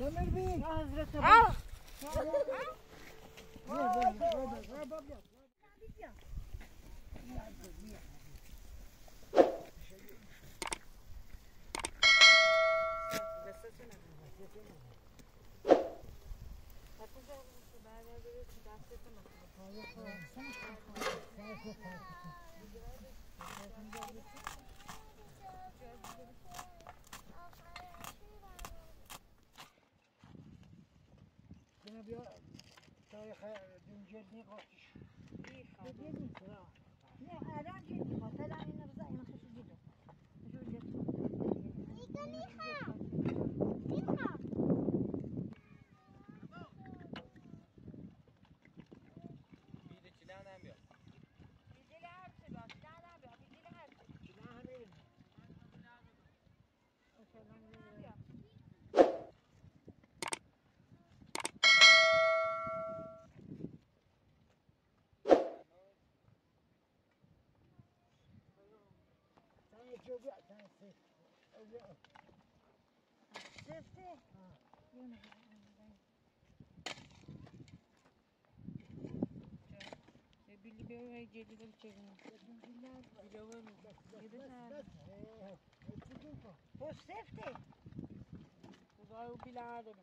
تمر بي يا حضرت بیا تاریخ دنجل نقاشش نه الان که مثلا این رضا این خش جدا Billy Bear جدی دل چگونه بس سفته وضعه بالعادة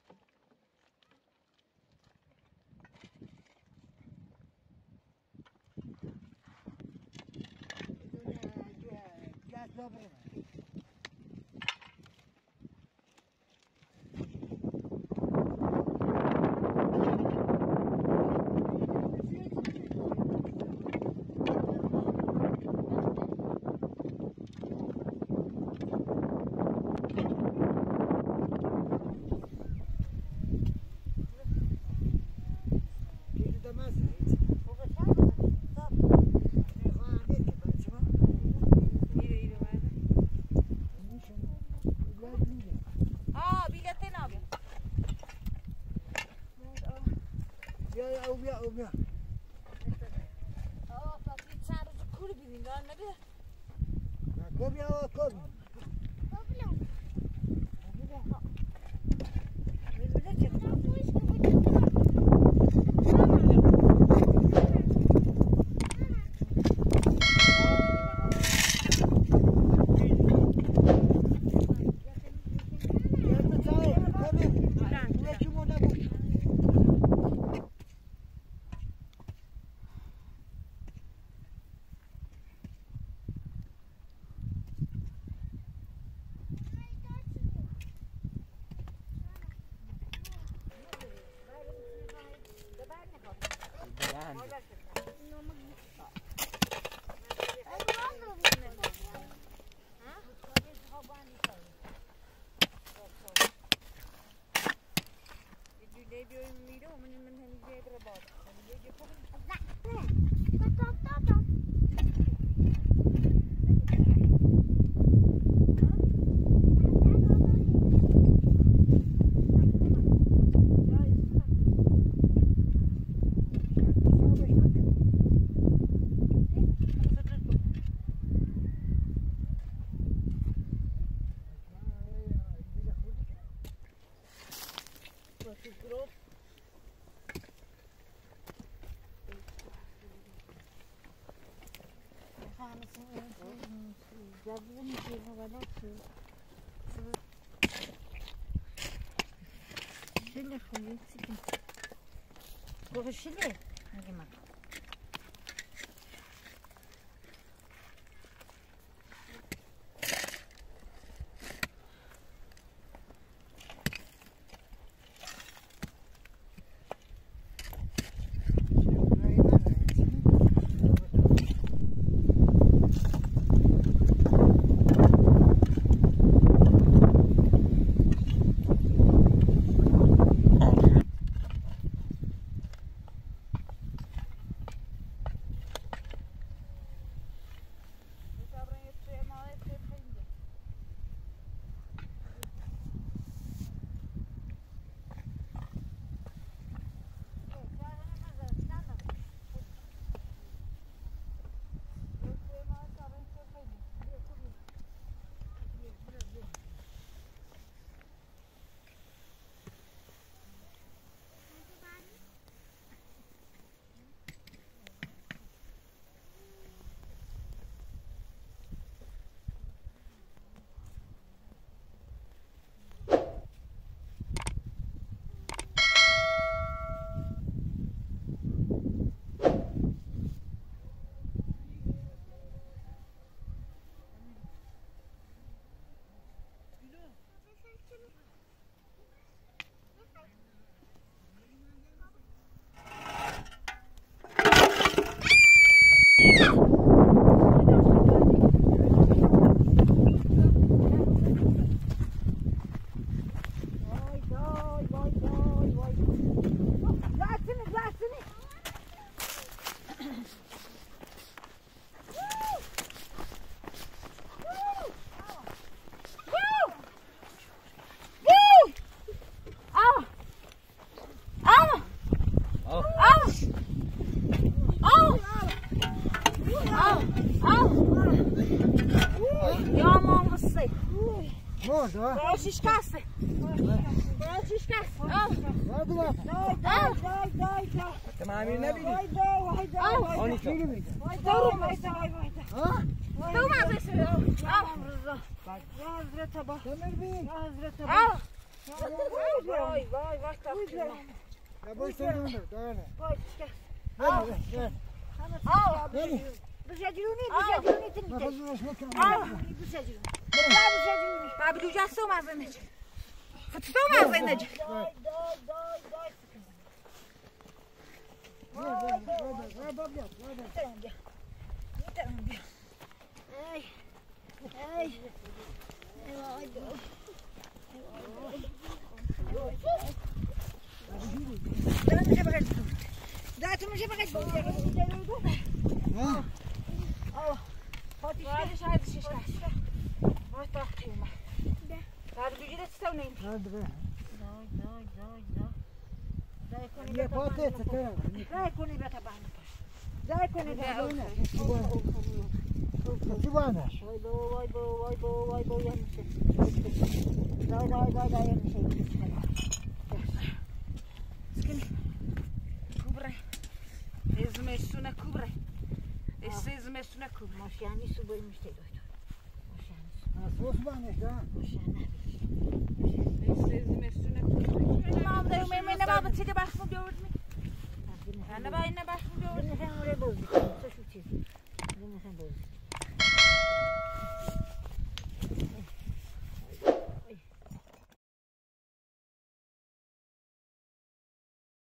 شله خویی سیکن گوه شله نگه من خورد ها؟ باش شکسته. باش شکسته. هادی بات. دای. تمامی نبیدی. آنی چی میگه؟ ها؟ تو مدرسه. یا حضرت با. تمر بی. یا حضرت با. وای وقت باش تمر داره. وای شکست. بله. بله. بشجرونی تنیته. نفسش مکن. بشجرونی. بابلو جاسو مازنج. فتو مازنج. دای. Waarom is het schijf? Wat dacht je maar? Daar doe je dat zo niet. یه پاته چطور؟ دای کنی بتا بند پاش. دای کنی بتا بند. چوبانش. وای بو یه میشه. دای یه میشه. Skin. Kubre. Ezmesuna kubre. Ezmesuna kubre. ماشیانی سو باید میشه دکتر. ماشیانی اساس بانش ده. Ezmesuna kubre. Mam da yemeğine baba çeke bakma gördün mü? Anne ben ne bakma gördün. سو.